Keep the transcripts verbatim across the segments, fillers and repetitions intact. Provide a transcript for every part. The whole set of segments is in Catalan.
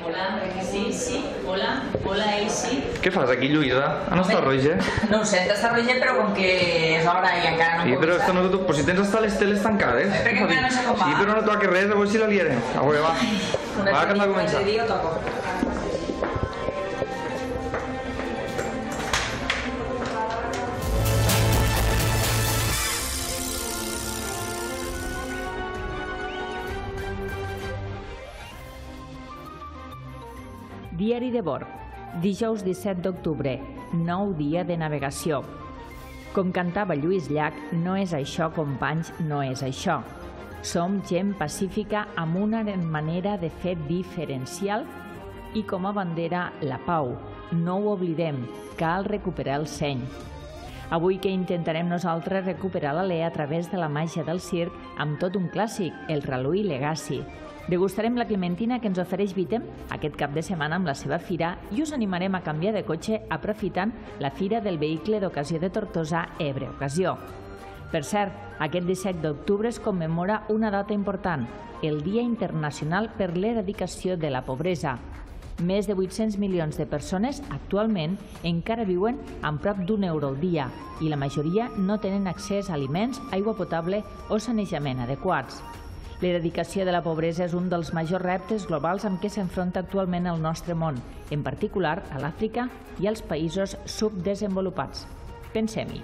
Hola, sí, sí, hola, hola, ell sí. Què fas aquí, Lluïsa? On està Roger? No ho sé, està Roger, però com que és hora i encara no Sí, però esto no te... Pues si tens hasta les teles tancades. Per què encara no sé com va? Sí, però no toca res, a veure si la liarem. A veure, va. Va, que hem de començar. Un altre dia ho toco. Diari de bord, dijous disset d'octubre, nou dia de navegació. Com cantava Lluís Llach, no és això, companys, no és això. Som gent pacífica amb una manera de fer diferencial i com a bandera la pau. No ho oblidem, cal recuperar el seny. Avui que intentarem nosaltres recuperar l'alè a través de la màgia del circ amb tot un clàssic, el Reluí Legacy. Degustarem la clementina que ens ofereix Vitem aquest cap de setmana amb la seva fira i us animarem a canviar de cotxe aprofitant la Fira del Vehicle d'Ocasió de Tortosa Ebre Ocasió. Per cert, aquest disset d'octubre es commemora una data important, el Dia Internacional per l'Eradicació de la Pobresa. Més de vuit-cents milions de persones actualment encara viuen amb prop d'un euro al dia i la majoria no tenen accés a aliments, aigua potable o sanejament adequats. L'eradicació de la pobresa és un dels majors reptes globals amb què s'enfronta actualment el nostre món, en particular a l'Àfrica i als països subdesenvolupats. Pensem-hi.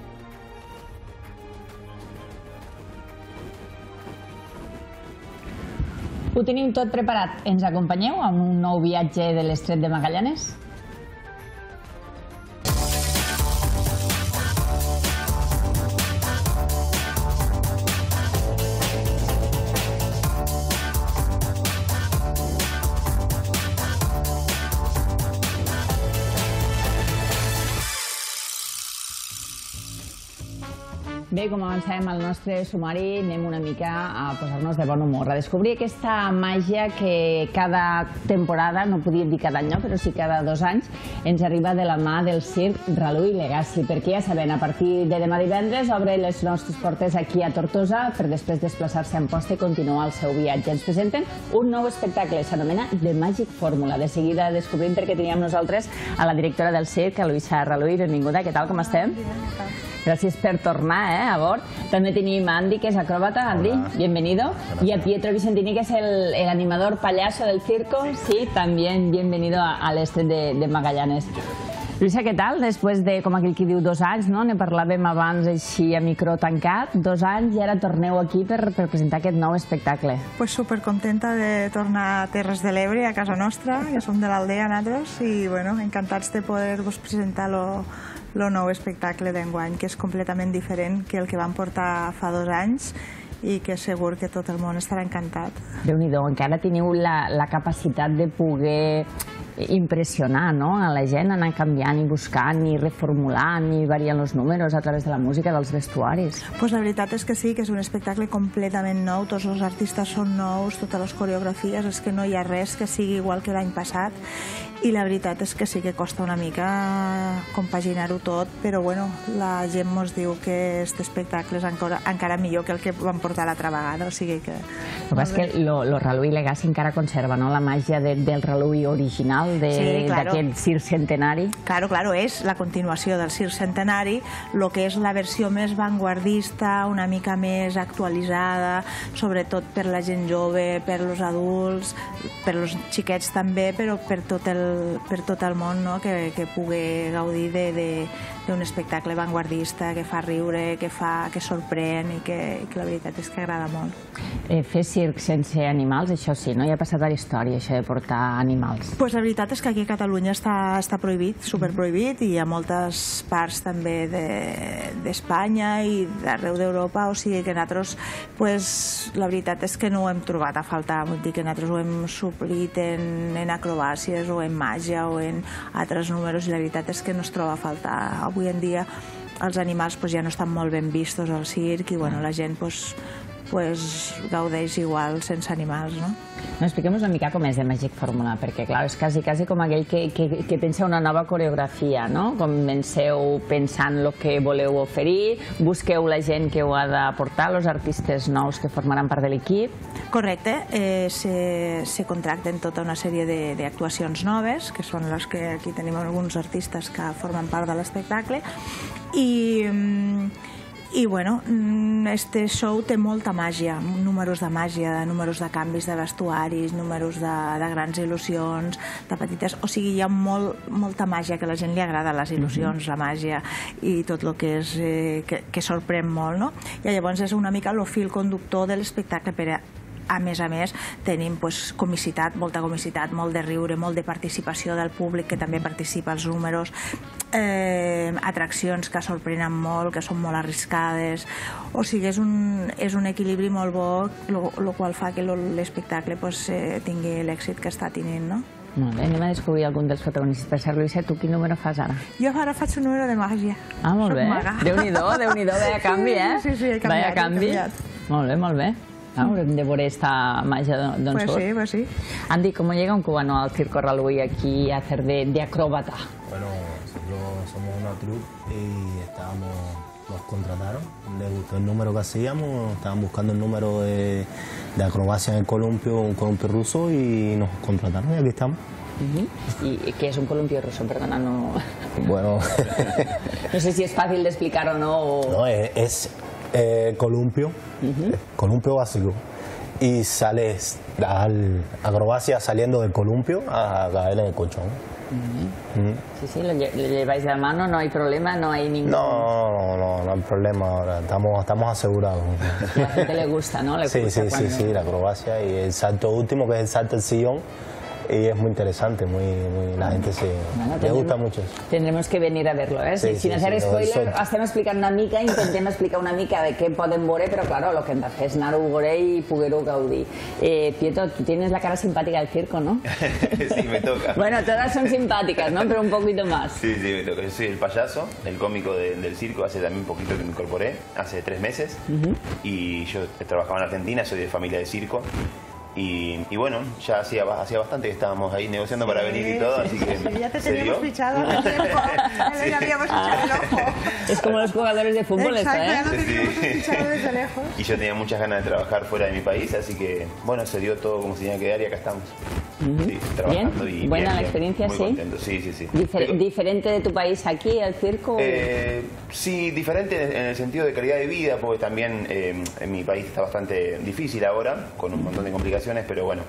Ho tenim tot preparat. Ens acompanyeu amb un nou viatge de l'Estret de Magallanes? Bé, com avancem al nostre sumari, anem una mica a posar-nos de bon humor, a descobrir aquesta màgia que cada temporada, no podíem dir cada any, no, però sí cada dos anys, ens arriba de la mà del circ Reluí Legacy, perquè ja sabem, a partir de demà divendres obre les nostres portes aquí a Tortosa per després desplaçar-se a Amposta i continuar el seu viatge. Ens presenten un nou espectacle, s'anomena The Magic Formula. De seguida descobrim perquè teníem nosaltres a la directora del circ, a Luisa Reluí. Benvinguda, què tal, com estem? Gràcies per tornar eh, a bord. També tenim a Andy, que és acróbata. Andy, bienvenido. Y a Pietro Vicentini, que es el, el animador payaso del circo. Sí, también bienvenido al Estret de, de Magallanes. Luisa, què tal? Després de, com aquell qui diu, dos anys, no? Ne parlàvem abans així a micro tancat. Dos anys i ara torneu aquí per, per presentar aquest nou espectacle. Pues supercontenta de tornar a Terres de l'Ebre, a casa nostra, que som de l'Aldea nosaltres, i bueno, encantats de poder-vos presentar lo el nou espectacle d'enguany, que és completament diferent que el que vam portar fa dos anys i que segur que tot el món estarà encantat. Déu-n'hi-do, encara teniu la, la capacitat de poder impressionar no? a la gent, anar canviant i buscant i reformulant i variant els números a través de la música, dels vestuaris. Pues la veritat és que sí, que és un espectacle completament nou, tots els artistes són nous, totes les coreografies, és que no hi ha res que sigui igual que l'any passat i la veritat és que sí que costa una mica compaginar-ho tot, però bueno, la gent mos diu que aquest espectacle és encara, encara millor que el que vam portar l'altra vegada, o sigui que... El que passa és que el Reluí Legacy encara conserva no? la màgia de, del Reluí original, d'aquest sí, claro. circ centenari. Claro, claro, és la continuació del circ centenari, el que és la versió més vanguardista, una mica més actualitzada, sobretot per la gent jove, per als adults, per als xiquets també, però per tot el, per tot el món no? que, que pugui gaudir d'un espectacle vanguardista, que fa riure, que, fa, que sorprèn i que, i que la veritat és que agrada molt. Eh, fer circ sense animals, això sí, no hi ha passat a la història, això de portar animals. Pues la veritat és que aquí a Catalunya està, està prohibit, superprohibit, i hi ha moltes parts també d'Espanya de, i d'arreu d'Europa, o sigui que nosaltres, pues, la veritat és que no ho hem trobat a faltar, vull dir que nosaltres ho hem suplit en, en acrobàcies o en màgia o en altres números i la veritat és que no es troba a faltar. Avui en dia els animals pues, ja no estan molt ben vistos al circ i bueno, la gent pues, pues, gaudeix igual sense animals, no? Expliquem-nos una mica com és de Magic Fórmula, perquè clar, és quasi, quasi com aquell que, que, que pensa una nova coreografia, no? Comenceu pensant el que voleu oferir, busqueu la gent que ho ha d'aportar, els artistes nous que formaran part de l'equip. Correcte, eh, se, se contracten tota una sèrie d'actuacions noves, que són les que aquí tenim alguns artistes que formen part de l'espectacle, i... I, bueno, este show té molta màgia, números de màgia, números de canvis de vestuaris, números de, de grans il·lusions, de petites... O sigui, hi ha molt, molta màgia, que a la gent li agrada les il·lusions, la màgia i tot el que és... Eh, que, que sorprèn molt, no? I llavors és una mica el fil conductor de l'espectacle per a... A més a més, tenim pues, comicitat, molta comicitat, molt de riure, molt de participació del públic que també participa als números, eh, atraccions que sorprenen molt, que són molt arriscades. O sigui, és un, és un equilibri molt bo, el qual fa que l'espectacle pues, eh, tingui l'èxit que està tenint, no? Molt bé, anem a descobrir algun dels protagonistes. Per cert, Luisa, tu quin número fas ara? Jo ara faig un número de màgia. Ah, molt bé. Déu-n'hi-do, Déu-n'hi-do, vaya canvi, eh? Sí, sí, he canviat. Vaya canvi. Molt bé, molt bé. Haurem de veure esta magia d'on pues surt. Sí, pues sí. Andy, ¿cómo llega un cubano al Circo Raluy aquí a hacer de, de acróbata? Bueno, nosotros somos una troupe y estábamos, nos contrataron, les gustó el número que hacíamos, estaban buscando el número de, de acrobacia en el columpio, un columpio ruso, y nos contrataron y aquí estamos. Uh-huh. ¿Y qué es un columpio ruso? Perdona, no... Bueno... no sé si es fácil de explicar o no. O... No, es... es Eh, columpio, uh-huh. columpio básico, y sales a acrobacia saliendo del columpio a caer en el colchón. Uh-huh. uh-huh. Sí, sí, lo, lle lo lleváis de la mano, no hay problema, no hay ningún... No, no, no, no hay problema ahora, estamos, estamos asegurados. A la gente le gusta, ¿no? Le sí, gusta sí, cuando... sí, sí, la acrobacia y el salto último, que es el salto del sillón. Y es muy interesante, muy, muy, la gente se, bueno, le gusta mucho eso. Tendremos que venir a verlo, ¿eh? Sí, Sin sí, hacer sí, spoiler, estem explicant una mica, intentem explicar una mica de què podem veure, però claro, lo que hem de fer és anar-ho a veure i poder-ho gaudir. Eh, Pietro, tú tienes la cara simpática del circo, ¿no? Sí, me toca. Bueno, todas son simpáticas, ¿no? Pero un poquito más. Sí, sí, me toca. Yo soy el payaso, el cómico de, del circo, hace también un poquito que me incorporé, hace tres meses, uh-huh. y yo trabajaba en Argentina, soy de familia de circo. Y, y bueno, ya hacía, hacía bastante que estábamos ahí negociando para venir y todo, así que sí, ya te se teníamos dio. fichado a tiempo, ya le habíamos echado el ojo. Es como los jugadores de fútbol, exacto, ¿eh? ya lo teníamos fichado desde lejos. Y yo tenía muchas ganas de trabajar fuera de mi país, así que bueno, se dio todo como se tenía que dar y acá estamos. Uh-huh. Sí, trabajando. Bien, y buena bien, la experiencia, muy sí. Contento. Sí, sí, sí. Difer Pero, ¿Diferente de tu país aquí, el circo? Eh, sí, diferente en el sentido de calidad de vida, porque también eh, en mi país está bastante difícil ahora, con un montón de complicaciones, pero bueno.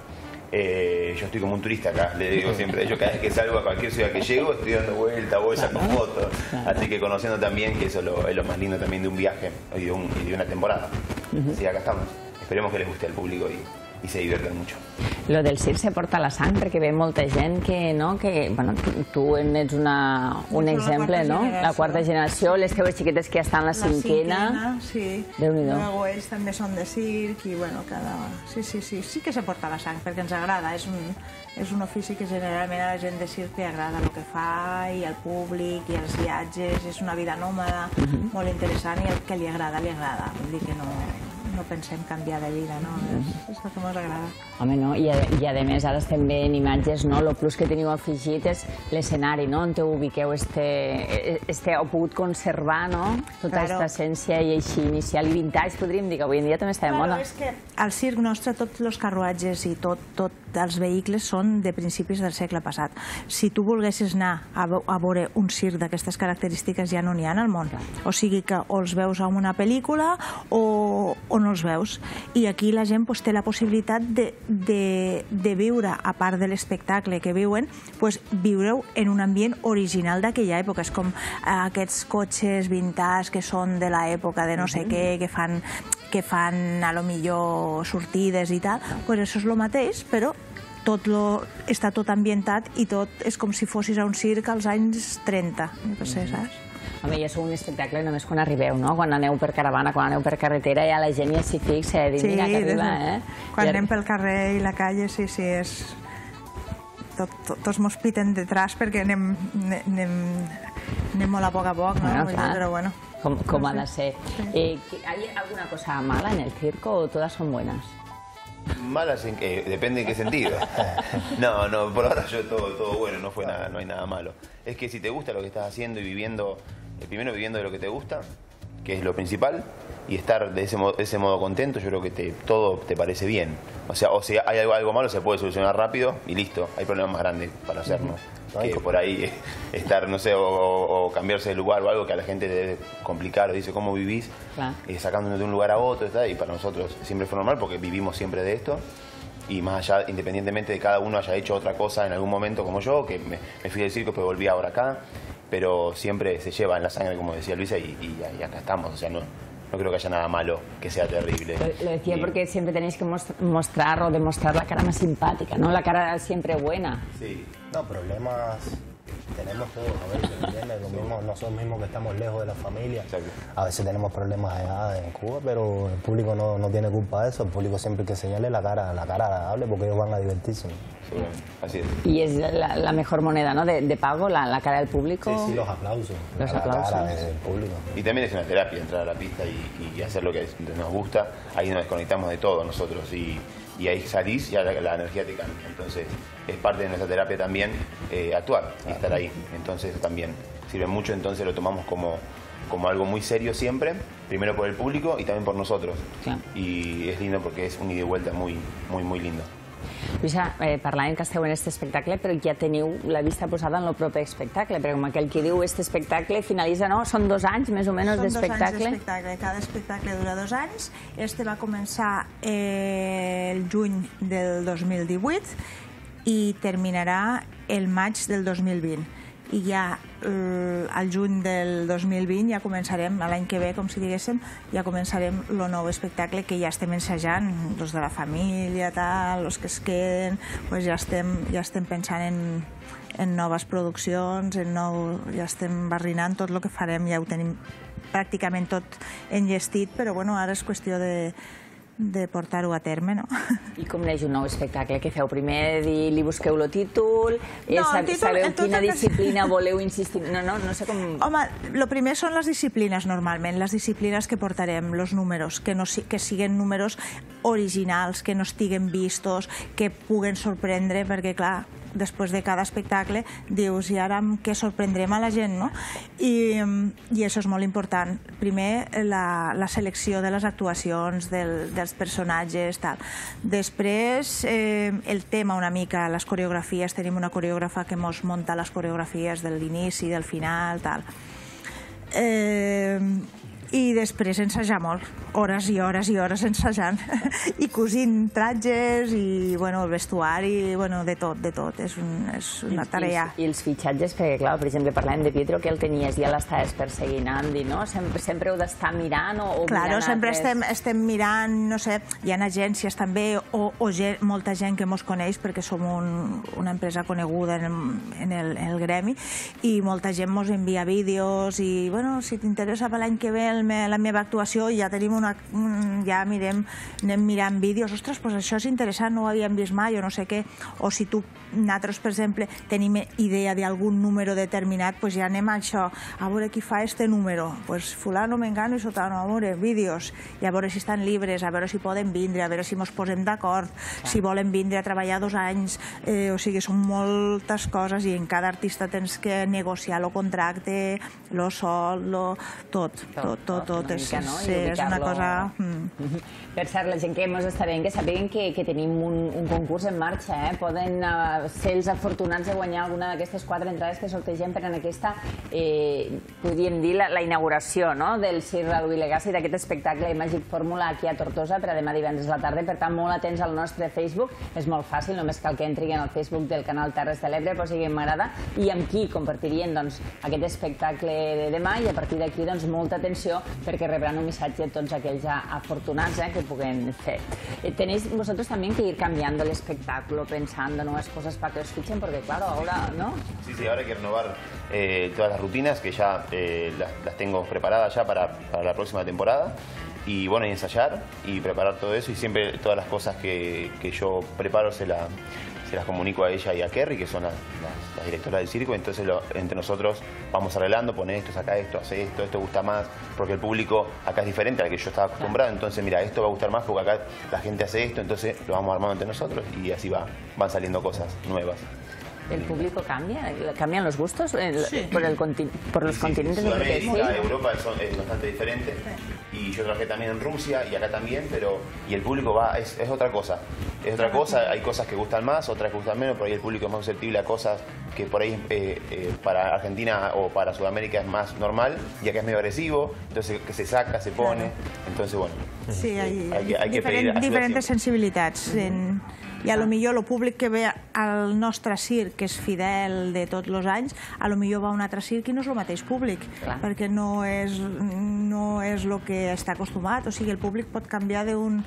Eh, yo estoy como un turista acá, le digo siempre. Yo cada vez que salgo a cualquier ciudad que llego estoy dando vuelta, voy, saco fotos. Así que conociendo también que eso es lo, es lo más lindo también de un viaje y de, un, y de una temporada. Así acá estamos. Esperemos que les guste al público y, i se divierten mucho. Lo del circ se porta a la sang, perquè ve molta gent que, no, que, bueno, tu, tu ets una, un exemple, no? La quarta generació, les teves xiquetes que ja estan a la cinquena. La cinquena, sí. Déu-n'hi-do. Luego ells també són de circ i, bueno, cada... Sí, sí, sí, sí que se porta a la sang, perquè ens agrada. És un, és un ofici que generalment a la gent de circ li agrada el que fa, i al públic, i els viatges. És una vida nòmada, uh-huh. molt interessant, i el que li agrada, li agrada. Vull dir que no... no pensem canviar de vida, no? És, és el que ens agrada. Home, no? I a, i a més ara estem veient imatges, no? El plus que teniu afegit és l'escenari, no? On te ubiqueu este, este, heu pogut conservar, no? Tota aquesta Claro. essència i així inicial i vintage, podríem dir que avui en dia també està de Claro, moda. és que al circ nostre tots els carruatges i tot, tot els vehicles són de principis del segle passat. Si tu volguessis anar a, ve- a veure un circ d'aquestes característiques ja no n'hi ha al món. O sigui que o els veus en una pel·lícula o, o no els veus. I aquí la gent pues, té la possibilitat de, de, de viure, a part de l'espectacle que viuen, pues, viure-ho en un ambient original d'aquella època. És com eh, aquests cotxes vintage que són de l'època de no sé què, que fan, que fan a lo millor sortides i tal, pues això és el mateix, però tot lo, està tot ambientat i tot és com si fossis a un circ als anys trenta, jo què sé, saps? Home, ja sou un espectacle només quan arribeu, no? Quan aneu per caravana, quan aneu per carretera, ja la gent ja s'hi fixa, dir, mira que arriba, eh? Quan I anem pel carrer i la calle, sí, sí, és... Tot, tot, tots mos piten detrás perquè anem, anem, anem molt a poc a poc, no? Bueno, clar. Però bueno. Com, com ha de ser. Eh, ¿Hay alguna cosa mala en el circo o todas son buenas? Malas en qué, depende en qué sentido. No, no, por ahora yo todo, todo bueno, no fue nada, no hay nada malo. Es que si te gusta lo que estás haciendo y viviendo, eh, primero viviendo de lo que te gusta, que es lo principal, y estar de ese modo, de ese modo contento, yo creo que te, todo te parece bien. O sea, o si hay algo, algo malo se puede solucionar rápido y listo, hay problemas más grandes para hacernos. Que por ahí estar, no sé, o, o cambiarse de lugar o algo que a la gente le debe complicar, o dice cómo vivís, claro. eh, sacándonos de un lugar a otro, ¿está? Y para nosotros siempre fue normal porque vivimos siempre de esto. Y más allá, independientemente de cada uno haya hecho otra cosa en algún momento como yo, que me, me fui del circo pero volví ahora acá, pero siempre se lleva en la sangre, como decía Luisa, y, y, y acá estamos, o sea, no, no creo que haya nada malo que sea terrible. Lo, lo decía y, porque siempre tenéis que mostrar o demostrar la cara más simpática, ¿no? La cara siempre buena. Sí, no, problemas tenemos todos, a ver, ¿entiendes? Lo mismo, nosotros mismos que estamos lejos de la familia, exacto. A veces tenemos problemas allá en Cuba, pero el público no, no tiene culpa de eso, el público siempre hay que enseñarle la cara, la cara agradable porque ellos van a divertirse. Sí, así es. Y es la, la mejor moneda, ¿no? De, de pago, la, la cara del público. Sí, sí, los aplausos. Los la aplausos. Cara del público. Y también es una terapia entrar a la pista y, y hacer lo que nos gusta, ahí nos desconectamos de todo nosotros y, y ahí salís y ya la, la energía te cambia. Entonces es parte de nuestra terapia también eh, actuar y estar ahí. Entonces eso también sirve mucho, entonces lo tomamos como, como algo muy serio siempre, primero por el público y también por nosotros. Claro. Y es lindo porque es un ida y vuelta muy, muy, muy lindo. Luisa, eh, parlàvem que esteu en aquest espectacle, però ja teniu la vista posada en el proper espectacle, perquè com aquell que diu, este espectacle finalitza, no? Són dos anys, més o menys, d'espectacle? Són dos anys d'espectacle, cada espectacle dura dos anys. Este va començar eh, el juny del dos mil divuit i terminarà el maig del dos mil vint. I ja eh, al juny del dos mil vint ja començarem, l'any que ve, com si diguéssim, ja començarem el nou espectacle que ja estem ensajant, els de la família, tal, els que es queden, pues ja estem, ja estem pensant en, en noves produccions, en nou, ja estem barrinant tot el que farem, ja ho tenim pràcticament tot enllestit, però bueno, ara és qüestió de de portar-ho a terme, no? I com neix un nou espectacle? Què feu? Primer li busqueu el títol? Sabeu quina disciplina voleu insistir? No, no, no sé com... Home, el primer són les disciplines, normalment, les disciplines que portarem, els números, que siguin números originals, que no estiguen vistos, que puguen sorprendre, perquè, clar, després de cada espectacle dius, i ara amb què sorprendrem a la gent, no? I, i això és molt important. Primer, la, la selecció de les actuacions, del, dels personatges, tal. Després, eh, el tema una mica, les coreografies, tenim una coreògrafa que mos munta les coreografies de l'inici, del final, tal. Eh... I després ensajar molt, hores i hores i hores ensajant, i cosint tratges, i bueno, el vestuari, bueno, de tot, de tot, és, un, és una tarea. I, I els fitxatges, perquè clar, per exemple, parlem de Pietro, que el tenies, ja l'estaves perseguint, Andy, no? Sempre, sempre heu d'estar mirant o, o claro, mirant sempre altres... estem, estem mirant, no sé, hi ha agències també, o, o gent, molta gent que mos coneix, perquè som un, una empresa coneguda en el, en, el, en el gremi, i molta gent mos envia vídeos, i bueno, si t'interessa per l'any que ve el la meva actuació, ja tenim una... ja mirem, anem mirant vídeos, ostres, doncs això és interessant, no ho havíem vist mai, o no sé què, o si tu, nosaltres, per exemple, tenim idea d'algun número determinat, doncs ja anem a això, a veure qui fa este número, doncs fulano, mengano i sotano, a veure, vídeos, i a veure si estan llibres, a veure si poden vindre, a veure si mos posem d'acord, si volen vindre a treballar dos anys, eh, o sigui, són moltes coses, i en cada artista tens que negociar el contracte, el sol, lo... tot, tot, tot, tot. Una mica, no? Sí, és una cosa... Mm. Per cert, la gent que ens està veient, que sàpiguen que, que tenim un, un concurs en marxa, eh? Poden uh, ser els afortunats de guanyar alguna d'aquestes quatre entrades que sortegem per en aquesta, eh, podríem dir, la, la inauguració, no?, del Circ Reduït Legacy, d'aquest espectacle Màgic Fórmula aquí a Tortosa per a demà divendres a la tarda. Per tant, molt atents al nostre Facebook. És molt fàcil, només cal que entrin al Facebook del canal Terres de l'Ebre, posin m'agrada, i amb qui compartirien doncs, aquest espectacle de demà, i a partir d'aquí doncs, molta atenció, perquè rebran un missatge a tots aquells afortunats eh, que puguen fer. Eh, tenéis vosotros también que ir cambiando el espectáculo, pensando nuevas cosas para que os fichen, porque claro, ahora, ¿no? Sí, sí, ahora hay que renovar eh, todas las rutinas que ya eh, las, las tengo preparadas ya para, para la próxima temporada. Y bueno, y ensayar y preparar todo eso, y siempre todas las cosas que, que yo preparo se, la, se, las comunico a ella y a Kerry, que son las, las, las directoras del circo, entonces lo, entre nosotros vamos arreglando, pone esto, saca esto, hace esto, esto gusta más, porque el público acá es diferente al que yo estaba acostumbrado, entonces mira, esto va a gustar más porque acá la gente hace esto, entonces lo vamos armando entre nosotros y así va, van saliendo cosas nuevas. ¿El público cambia? ¿Cambian los gustos sí. por, el conti por los sí, continentes? Sí, Sudamérica, sí. Europa es, es bastante diferente. Y yo trabajé también en Rusia y acá también, pero y el público va es, es otra cosa. Es otra cosa, hay cosas que gustan más, otras que gustan menos, por ahí el público es más susceptible a cosas que por ahí eh, eh, para Argentina o para Sudamérica es más normal y acá es medio agresivo, entonces que se saca, se pone, entonces bueno. Sí, hay, hay, hay que diferent, pedir diferents sensibilitats. Uh-huh. en... I a lo millor el públic que ve al nostre circ, que és fidel de tots els anys, a lo millor va a un altre circ i no és el mateix públic, clar. Perquè no és, no és el que està acostumat. O sigui, el públic pot canviar d'un...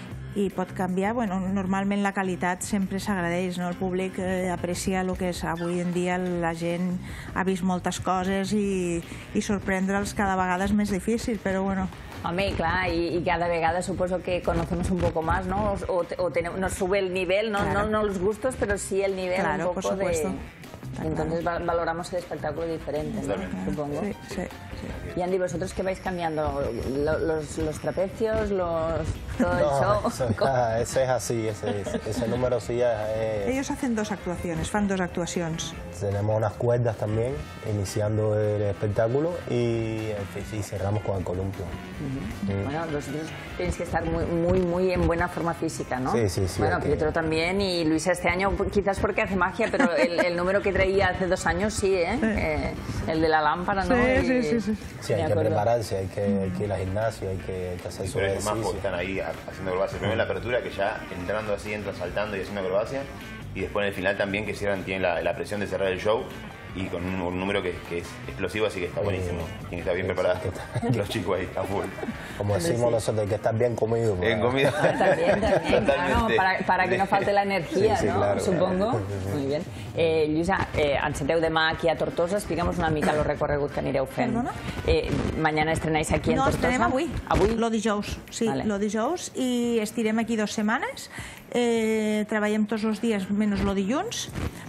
i pot canviar, bueno, normalment la qualitat sempre s'agradeix, no? El públic eh, aprecia el que és. Avui en dia la gent ha vist moltes coses i, i sorprendre'ls cada vegada és més difícil, però bueno... Hombre, claro, y, y cada vegada supongo que conocemos un poco más, ¿no? O, o tenemos, nos sube el nivel, no, claro. no, no los gustos, pero sí el nivel claro, un poco por supuesto. de... Entonces claro. valoramos el espectáculo diferente, ¿no? Supongo. Sí, sí, sí. Y Andy, ¿vosotros qué vais cambiando? ¿Los, los trapecios? Los, ¿Todo el no, show? Eso, ya, eso es así, ese, ese número sí ya es... Ellos hacen dos actuaciones, fan dos actuaciones. Tenemos unas cuerdas también, iniciando el espectáculo y, y cerramos con el columpio. Uh-huh. mm. Bueno, vosotros tenéis que estar muy, muy, muy en buena forma física, ¿no? Sí, sí, sí. Bueno, Pietro que... también y Luisa este año, quizás porque hace magia, pero el, el número que traía hace dos años sí, ¿eh? Sí. eh el de la lámpara, ¿no? Sí, y... sí, sí, sí. Sí, hay que prepararse, hay que, hay que ir al gimnasio, hay que, hay que hacer sí, su pero ejercicio. Es más porque están ahí haciendo acrobacia. Primero en la apertura, que ya entrando así, entran saltando y haciendo acrobacia. Y después en el final también, que cierran, tienen la, la presión de cerrar el show. Y con un, un número que, que es explosivo, así que está buenísimo. Tiene que estar bien preparado los chicos ahí, a full. Como decimos sí. nosotros, hay que estar bien comido. Bien comido. También, también, claro, para, para que no falte la energía, sí, sí, ¿no? Claro, supongo. Claro. Muy bien. Eh, Lluïsa, eh, enceteu demà aquí a Tortosa, explica'm una mica el recorregut que anireu fent. Perdona? Eh, mañana estrenáis aquí en no, Tortosa. No, estrenem avui. Avui? Lo dijous, sí, vale. Lo dijous, i estirem aquí dues setmanes. Eh, treballem tots els dies, menys lo dilluns.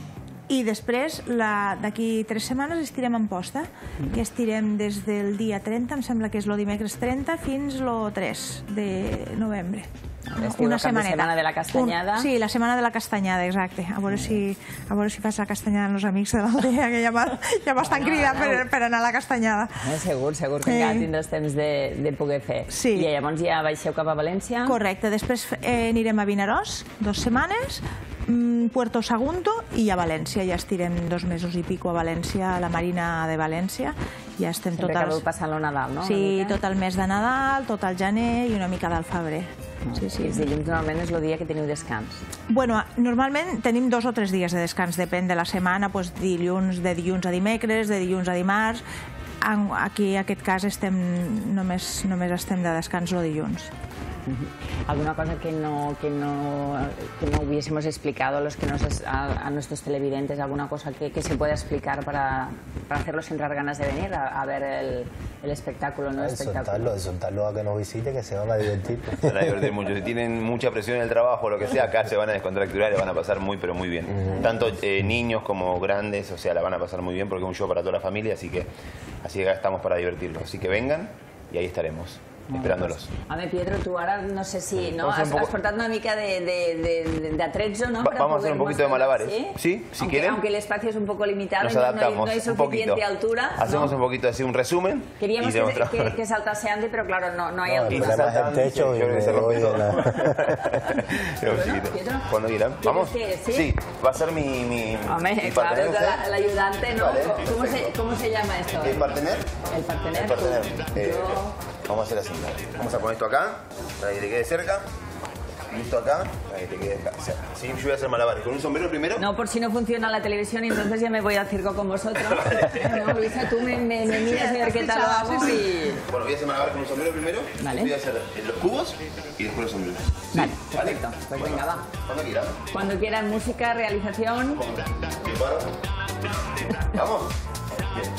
I després, d'aquí tres setmanes, estirem en posta, que estirem des del dia trenta, em sembla que és el dimecres trenta, fins el tres de novembre. Una setmaneta. La setmana de la castanyada. Un, sí, la setmana de la castanyada, exacte. A veure si, a veure si fas la castanyada amb els amics de l'aldea, que ja m'estan cridant per, per anar a la castanyada. No, segur, segur que encara eh. tindràs temps de, de poder fer. Sí. I llavors ja baixeu cap a València? Correcte, després eh, anirem a Vinaròs, dues setmanes, Puerto Sagunto i a València. Ja estirem dos mesos i pico a València, a la Marina de València. Ja estem Sempre tot que vau passant el Nadal, no? Sí, tot el mes de Nadal, tot el gener i una mica del febrer. Sí, sí. Els dilluns normalment és el dia que teniu descans. Bueno, normalment tenim dos o tres dies de descans, depèn de la setmana, doncs dilluns, de dilluns a dimecres, de dilluns a dimarts. Aquí, en aquest cas, estem, només, només estem de descans el dilluns. ¿Alguna cosa que no, que no, que no hubiésemos explicado a, los que nos, a, a nuestros televidentes? ¿Alguna cosa que, que se pueda explicar para, para hacerlos entrar ganas de venir a, a ver el, el espectáculo? ¿No? El espectáculo. Soltarlo a que nos visiten, que se van a divertir. Se van a divertir mucho. Si tienen mucha presión en el trabajo o lo que sea, acá se van a descontracturar y van a pasar muy, pero muy bien. Uh-huh. Tanto eh, niños como grandes, o sea, la van a pasar muy bien porque es un show para toda la familia, así que, así que acá estamos para divertirlos. Así que vengan y ahí estaremos. Esperándolos. A ver, Pietro, tú ahora no sé si no has, poco... has portado una mica de, de, de, de atrezzo, ¿no? Va, vamos a hacer un poquito de malabares. Sí, sí si aunque, quieren. Aunque el espacio es un poco limitado, nos adaptamos no hay, no hay suficiente altura. Hacemos ¿no? un poquito así, un resumen. Queríamos que, que, que saltase Andy, pero claro, no, no hay no, altura. Salta el techo y me se rompe Cuando quieran. ¿Vamos? ¿Sí? Sí, va a ser mi, mi, Hombre, mi claro, partener. La, el ayudante, ¿no? Vale. ¿Cómo, se, ¿Cómo se llama esto? ¿El partener? El partener. El partener. Eh, Yo... Vamos a hacer así. Vamos a poner esto acá, para que te quede cerca. Y esto acá, para que te quede acá. Sí, yo voy a hacer malabares. ¿Con un sombrero primero? No, por si no funciona la televisión, y entonces ya me voy al circo con vosotros. No, Luisa, tú me, me, me miras a ver qué tal lo hago y... Bueno, voy a hacer malabares con un sombrero primero. Vale. Voy a hacer los cubos y después los sombreros. ¿Sí? Vale, perfecto. Pues bueno, venga, va. Cuando quieran. Cuando quieran, música, realización. Vamos. Bien.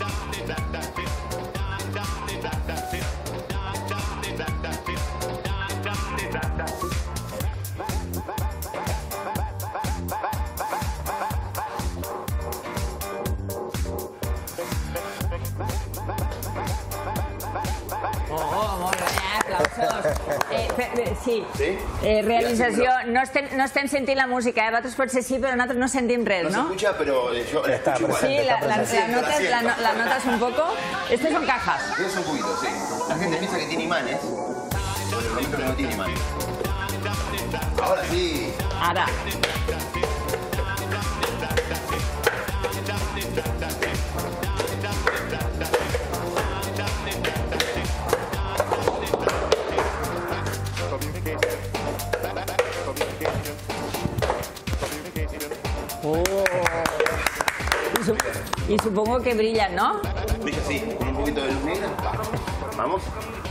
Sí, realització. No estem sentint la música, vosaltres potser sí, però nosaltres no sentim res, ¿no? No se escucha, pero yo la escucho igual. Sí, las notas un poco. Estos son cajas. Estos son cubitos, sí. La gente piensa que tiene imanes, pero no tiene imanes. Ahora sí. Ahora. Oh. Y supongo que brillan, ¿no? Brilla así, con un poquito de luz negra. Vamos.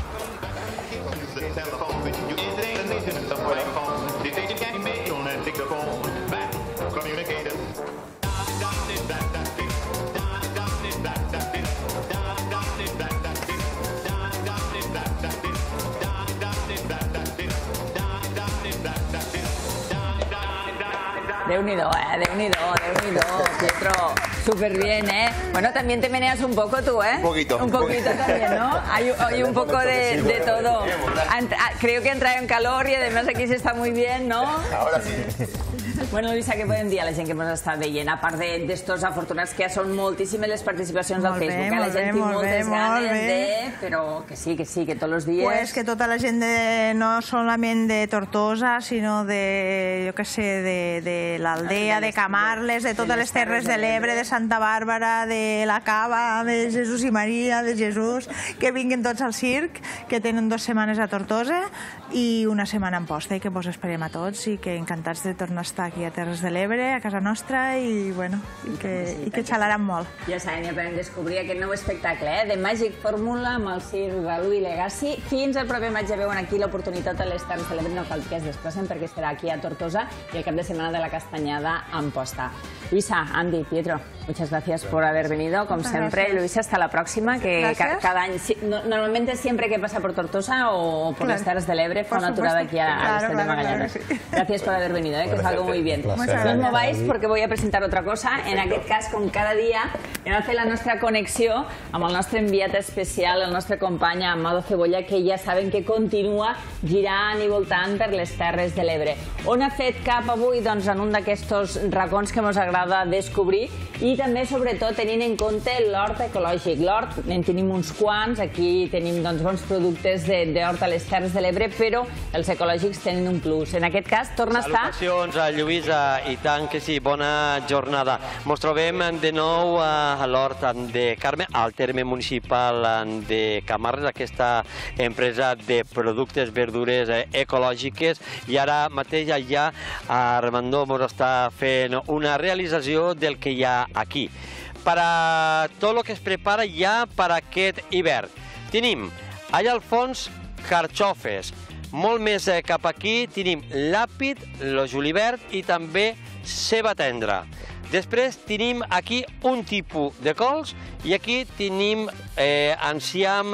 Déu-n'hi-do, eh? Déu-n'hi-do, Déu-n'hi-do, Pietro. Súper bien, ¿eh? Bueno, también te meneas un poco tú, ¿eh? Un poquito. Un poquito también, ¿no? Hay, hay un poco de, de todo. Creo que ha entrado en calor y además aquí se está muy bien, ¿no? Ahora sí. Bueno, Luisa, què podem dir a la gent que ens està veient? A part d'estos afortunats, que ja són moltíssimes les participacions al Facebook. La gent té moltes ganes de... Però que sí, que sí, que tots els dies... Pues que tota la gent de, no solament de Tortosa, sinó de, jo què sé, de l'Aldea, de Camarles, de totes les Terres de l'Ebre, de Santa Bàrbara, de la Cava, de Jesús i Maria, de Jesús, que vinguin tots al circ, que tenen dues setmanes a Tortosa i una setmana en posta, i que vos esperem a tots i que encantats de tornar a estar aquí a Terres de l'Ebre, a casa nostra, i bueno, i que, i que xalaran molt. Ja saben, ja podem descobrir aquest nou espectacle eh, de Màgic Fórmula amb el circ Balú i Legacy. Fins al proper maig ja veuen aquí l'oportunitat a les Terres de l'Ebre, no cal que es desplacen perquè estarà aquí a Tortosa i el cap de setmana de la Castanyada en posta. Luisa, Andy, Pietro, muchas gracias por haber venido, como siempre. Gracias. Luisa, hasta la próxima, que ca cada año, no, normalmente siempre que pasa por Tortosa o por claro. las Terres de l'Ebre, fue una turada aquí a, claro, a este claro, de Magallanes. Claro, sí. Gracias por haber venido, eh, que es algo muy bien. No os mováis porque voy a presentar otra cosa. En aquest cas, com cada dia, hem de fer la nostra connexió amb el nostre enviat especial, el nostre company Amado Cebolla, que ja saben que continua girant i voltant per les Terres de l'Ebre. On ha fet cap avui? Doncs en un d'aquests racons que ens agrada descobrir i també, sobretot, tenint en compte l'hort ecològic. L'hort, en tenim uns quants, aquí tenim doncs, bons productes d'hort a les Terres de l'Ebre, però els ecològics tenen un plus. En aquest cas, torna a estar... Salutacions a Lluïsa, i tant que sí, bona jornada. Ens trobem de nou a l'hort de Carme, al terme municipal de Camarles, aquesta empresa de productes, verdures ecològiques, i ara mateix allà Armando ens està fent una realització del que hi ha aquí. Per a tot el que es prepara ja per aquest hivern. Tenim allà al fons carxofes, molt més cap aquí tenim l'àpid, el julivert i també ceba tendra. Després tenim aquí un tipus de cols i aquí tenim eh, enciam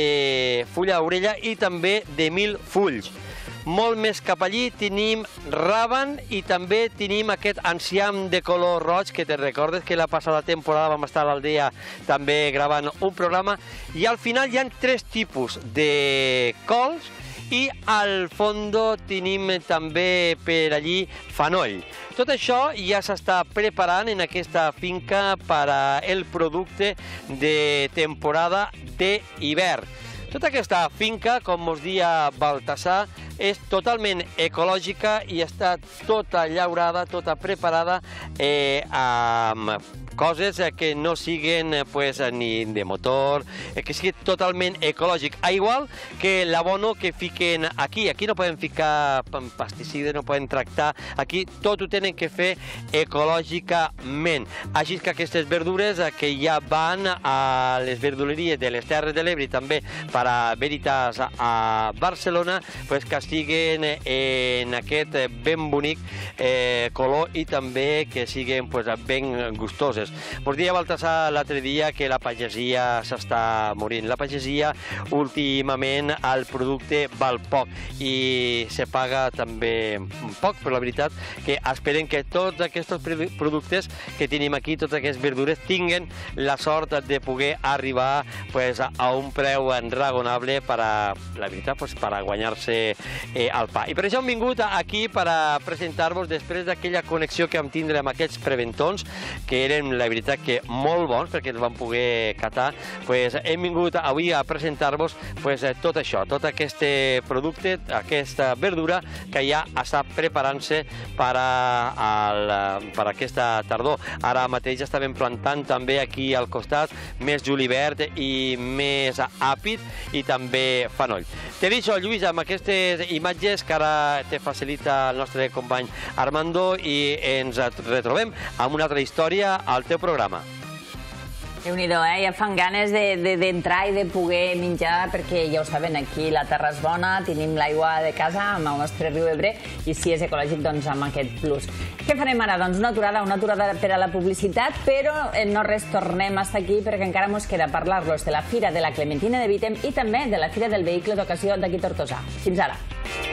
de fulla d'orella i també de mil fulls. Molt més cap allí tenim ràban i també tenim aquest enciam de color roig, que te recordes que la passada temporada vam estar a l'Aldea també gravant un programa. I al final hi ha tres tipus de cols i al fons tenim també per allí fanoll. Tot això ja s'està preparant en aquesta finca per al producte de temporada d'hivern. Tota aquesta finca, com us dia Baltasar, és totalment ecològica i està tota llaurada, tota preparada eh, amb coses que no siguin pues, ni de motor, que sigui totalment ecològic. A igual que l'abono que fiquen aquí. Aquí no poden ficar pesticides, no poden tractar. Aquí tot ho tenen que fer ecològicament. Així que aquestes verdures que ja van a les verduleries de les Terres de l'Ebre i també per a Veritas a Barcelona, pues, que estiguen en aquest ben bonic color i també que siguin ben gustoses. Us deia Baltasar l'altre dia que la pagesia s'està morint. La pagesia últimament el producte val poc i se paga també poc, però la veritat que esperen que tots aquests productes que tenim aquí, totes aquestes verdures, tinguen la sort de poder arribar a un preu raonable per a, la veritat, per a guanyar-se el pa. I per això hem vingut aquí per a presentar-vos, després d'aquella connexió que vam tindre amb aquests preventons, que eren, la veritat, que molt bons, perquè els vam poder catar, hem vingut avui a presentar-vos tot això, tot aquest producte, aquesta verdura que ja està preparant-se per a aquesta tardor. Ara mateix estem plantant també aquí al costat més julivert i més àpid i també fanoll. T'he dit, Lluís, amb aquestes imatges que ara te facilita el nostre company Armando i ens retrobem amb una altra història al teu programa. Déu-n'hi-do, eh? Ja fan ganes d'entrar i de poder menjar, perquè ja ho saben, aquí la terra és bona, tenim l'aigua de casa amb el nostre riu Ebre i si és ecològic, doncs amb aquest plus. Què farem ara? Doncs una aturada, una aturada per a la publicitat, però no res, tornem a estar aquí perquè encara ens queda parlar-los de la Fira de la Clementina de Vítem i també de la Fira del Vehicle d'Ocasió d'aquí Tortosa. Fins ara.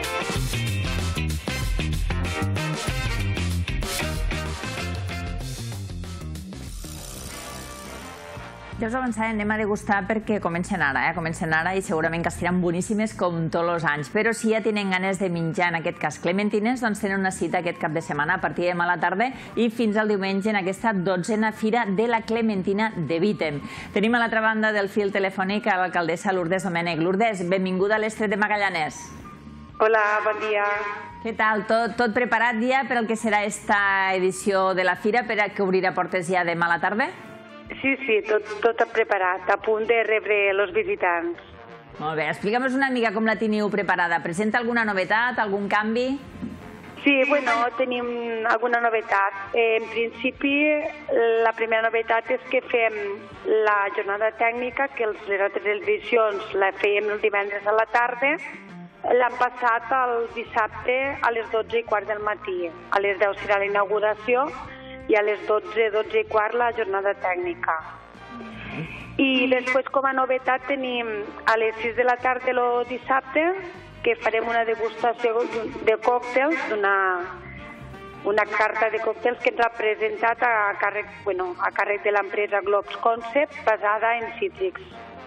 Ja us avançarem, anem a degustar perquè comencen ara, eh? Comencen ara i segurament que estaran boníssimes com tots els anys. Però si ja tenen ganes de menjar, en aquest cas clementines, doncs tenen una cita aquest cap de setmana a partir de demà a la tarda i fins al diumenge en aquesta dotzena Fira de la Clementina de Vítem. Tenim a l'altra banda del fil telefònic a l'alcaldessa Lourdes Domènech. Lourdes, benvinguda a l'Estret de Magallanes. Hola, bon dia. Què tal? Tot preparat ja per al que serà esta edició de la Fira, per a que obrirà portes ja demà a la tarda? Sí, sí, tot preparat, a punt de rebre els visitants. Molt bé, explica'm una mica com la teniu preparada. Presenta alguna novetat, algun canvi? Sí, bueno, tenim alguna novetat. En principi, la primera novetat és que fem la jornada tècnica, que les altres edicions la fèiem el divendres a la tarda. L'han passat el dissabte a les dotze i quart del matí. A les deu serà la inauguració i a les dotze, dotze i quart la jornada tècnica. I després, com a novetat, tenim a les sis de la tarda el dissabte, que farem una degustació de còctels, una carta de còctels que ens ha presentat a càrrec, bueno, a càrrec de l'empresa Globs Concept, basada en cítrics.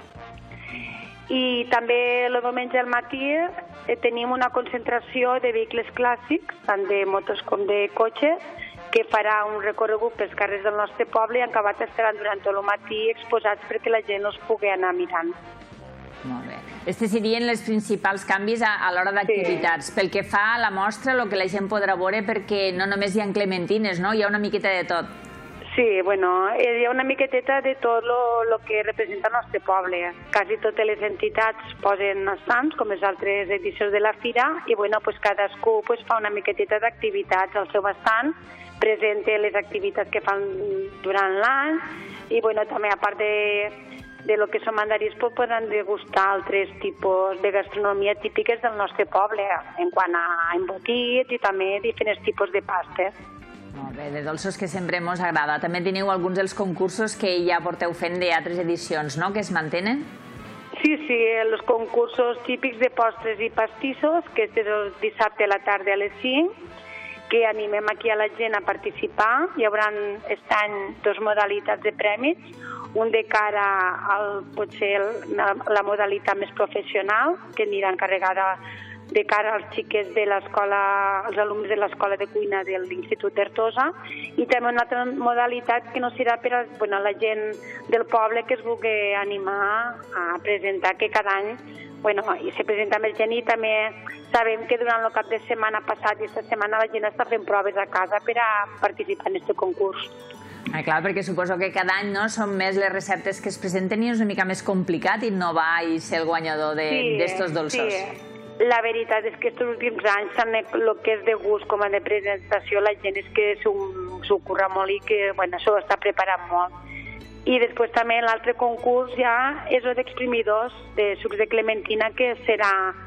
I també el diumenge al matí tenim una concentració de vehicles clàssics, tant de motos com de cotxes, que farà un recorregut pels carrers del nostre poble i en acabat estaran durant tot el matí exposats perquè la gent els pugui anar mirant. Molt bé. Estes serien els principals canvis a l'hora d'activitats. Pel que fa a la mostra, el que la gent podrà veure, perquè no només hi ha clementines, no? Hi ha una miqueta de tot. Sí, bueno, hi ha una miqueteta de tot el que representa el nostre poble. Quasi totes les entitats posen estants, com les altres edicions de la Fira, i bueno, cadascú fa una miqueteta d'activitats al seu estant, presenta les activitats que fan durant l'any i bueno, també a part de, de lo que són mandarins poden degustar altres tipus de gastronomia típiques del nostre poble en quant a embotits i també diferents tipus de pastes. Molt bé, de dolços que sempre ens agrada. També teniu alguns dels concursos que ja porteu fent d'altres edicions, no?, que es mantenen? Sí, sí, els concursos típics de postres i pastissos, que és el dissabte a la tarda a les cinc, que animem aquí a la gent a participar. Hi haurà aquest any dues modalitats de premis, un de cara al, potser la modalitat més professional, que anirà encarregada de cara als xiquets de l'escola, als alumnes de l'escola de cuina de l'Institut d'Artosa, i també una altra modalitat que no serà per a bueno, la gent del poble que es vulgui animar a presentar, que cada any bueno, i se presenta més gent i també sabem que durant el cap de setmana passat i aquesta setmana la gent està fent proves a casa per a participar en aquest concurs. Ah, clar, perquè suposo que cada any no, són més les receptes que es presenten i és una mica més complicat innovar i ser el guanyador d'estos dolços. Sí. La veritat és que aquests últims anys, tant el que és de gust com a de presentació, la gent és que s'ho curra molt i que bueno, s'ho està preparant molt. I després també l'altre concurs ja és el d'exprimidors de sucs de clementina, que serà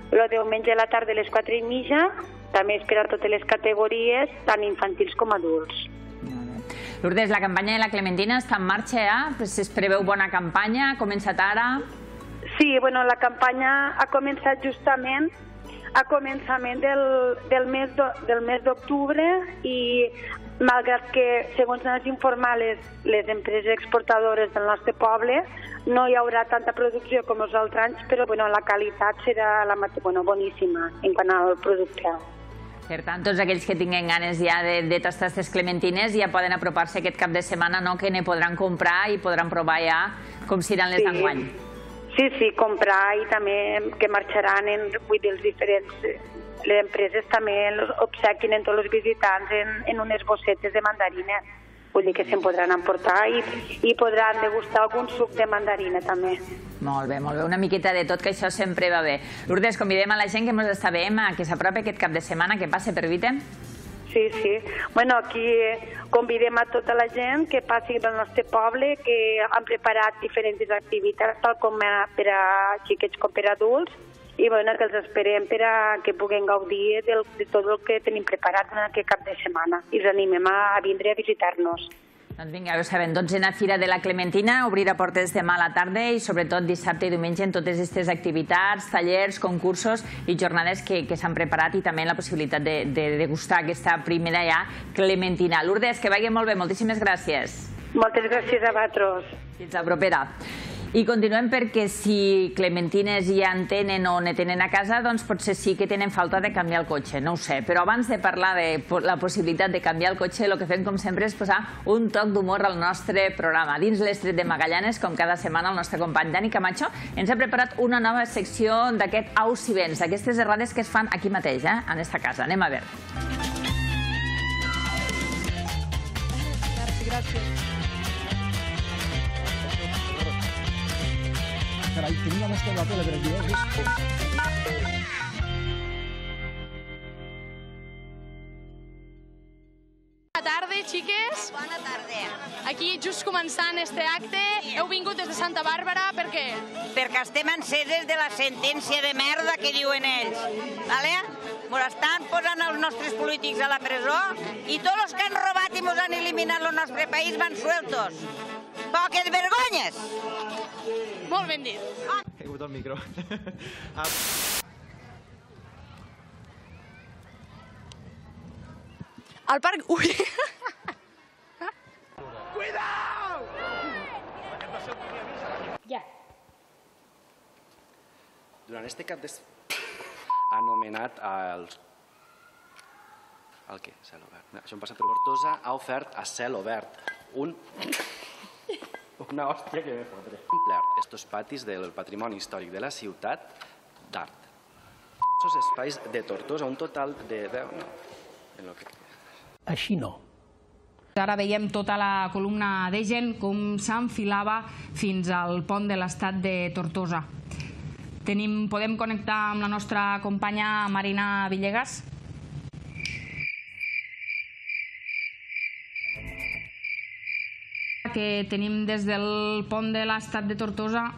el diumenge a la tarda a les quatre i mitja, també és per a totes les categories, tant infantils com adults. Lourdes, la campanya de la Clementina està en marxa ja? Es preveu bona campanya? Ha començat ara? Sí, bueno, la campanya ha començat justament a començament del, del mes do, del mes d'octubre i malgrat que, segons ens informat les, les empreses exportadores del nostre poble, no hi haurà tanta producció com els altres anys, però bueno, la qualitat serà la, bueno, boníssima en quant al producte. Per tant, tots aquells que tinguin ganes ja de, de tastar aquestes clementines ja poden apropar-se aquest cap de setmana, no? Que ne podran comprar i podran provar ja com seran les d'enguany. Sí, sí, comprar i també que marxaran en, vull dir, els diferents... Les empreses també obsequien en tots els visitants en, en unes bossetes de mandarina. Vull dir que se'n podran emportar i, i podran degustar algun suc de mandarina també. Molt bé, molt bé. Una miqueta de tot, que això sempre va bé. Lourdes, convidem a la gent que ens està veient a que s'apropi aquest cap de setmana, que passe per Vite. Sí, sí. Bueno, aquí convidem a tota la gent que passi pel nostre poble, que han preparat diferents activitats, tal com per a xiquets com per a adults, i bueno, que els esperem per a que puguin gaudir del, de tot el que tenim preparat en aquest cap de setmana. I els animem a, a vindre a visitar-nos. Doncs vinga, ja ho sabem, dotzena Fira de la Clementina, obrirà portes demà a la tarda i sobretot dissabte i diumenge en totes aquestes activitats, tallers, concursos i jornades que, que s'han preparat i també la possibilitat de, de degustar aquesta primera ja Clementina. Lourdes, que vagi molt bé, moltíssimes gràcies. Moltes gràcies a vosaltres. Fins la propera. I continuem perquè si clementines ja en tenen o ne tenen a casa, doncs potser sí que tenen falta de canviar el cotxe, no ho sé. Però abans de parlar de la possibilitat de canviar el cotxe, el que fem com sempre és posar un toc d'humor al nostre programa. Dins l'Estret de Magallanes, com cada setmana, el nostre company Dani Camacho ens ha preparat una nova secció d'aquest Aus i Vents, d'aquestes errades que es fan aquí mateix, eh, en esta casa. Anem a veure. Gràcies. Carai, tenim la mescla de la tele per aquí, eh? Bona tarda, xiques. Bona tarda. Aquí, just començant este acte, heu vingut des de Santa Bàrbara, per què? Perquè estem enceses de la sentència de merda que diuen ells. Vale? Ens estan posant els nostres polítics a la presó i tots els que han robat i ens han eliminat el nostre país van sueltos. Poques vergonyes! Molt ben dit. He caigut el micro. Al parc... Ui! Cuidao! Ja. Durant este cap de... ha anomenat els... El què? Cel obert. Això em passa per Tortosa, ha ofert a cel obert un... Una hòstia que me fotre. Estos patis del patrimoni històric de la ciutat d'art. Estos espais de Tortosa, un total de deu... No, en lo que... Així no. Ara veiem tota la columna de gent com s'enfilava fins al pont de l'estat de Tortosa. Tenim, podem connectar amb la nostra companya Marina Villegas? Que tenim des del pont de l'estat de Tortosa.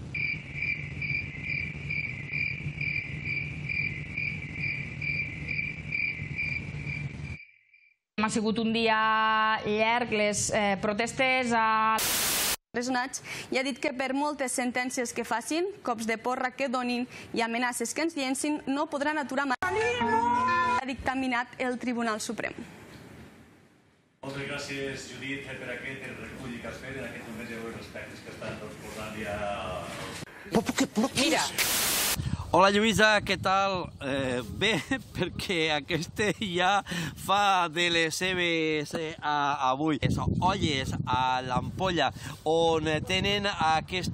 Ha sigut un dia llarg, les eh, protestes a... Presonats i ha dit que per moltes sentències que facin, cops de porra que donin i amenaces que ens llencin, no podran aturar mai. Ha dictaminat el Tribunal Suprem. Moltes gràcies, Judit, per aquest recull que has fet en aquest només els aspectes que estan posant ja... Mira! Hola Lluïsa, què tal? Eh, bé, perquè aquesta ja fa de les seves eh, avui. Les olles a l'ampolla on tenen aquest...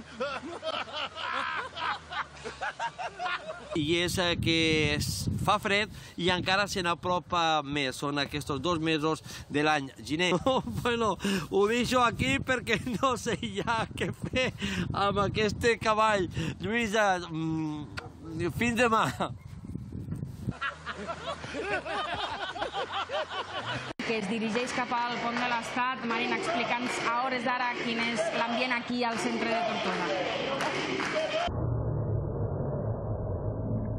I és que es fa fred i encara se n'apropa més. Són aquests dos mesos de l'any. Giner, bueno, ho deixo aquí perquè no sé ja què fer amb aquest cavall. Lluïsa, mm, fins demà. Que es dirigeix cap al pont de l'Estat, Marina, explicant-nos a hores d'ara quin és l'ambient aquí al centre de Tortosa.